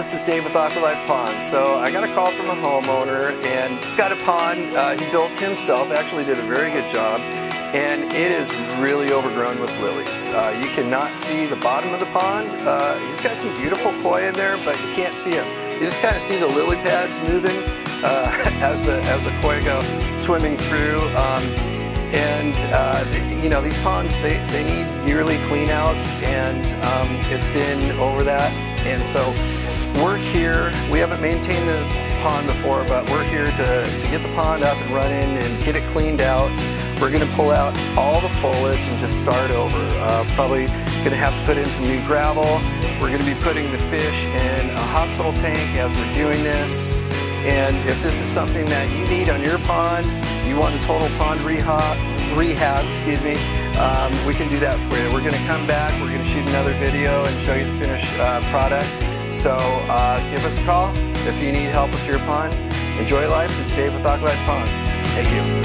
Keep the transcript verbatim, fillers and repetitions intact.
this is Dave with Aqualife Ponds. So I got a call from a homeowner, and he's got a pond uh, he built himself. Actually did a very good job, and it is really overgrown with lilies. Uh, you cannot see the bottom of the pond. Uh, he's got some beautiful koi in there, but you can't see them. You just kind of see the lily pads moving uh, as the as the koi go swimming through. Um, And, uh, you know, these ponds, they, they need yearly cleanouts, and um, it's been over that. And so we're here. We haven't maintained this pond before, but we're here to, to get the pond up and running and get it cleaned out. We're going to pull out all the foliage and just start over. Uh, probably going to have to put in some new gravel. We're going to be putting the fish in a hospital tank as we're doing this. And if this is something that you need on your pond, you want a total pond rehab, rehab excuse me, um, we can do that for you. We're going to come back, we're going to shoot another video and show you the finished uh, product. So uh, give us a call if you need help with your pond. Enjoy life. It's Dave with Aqualife Ponds. Thank you.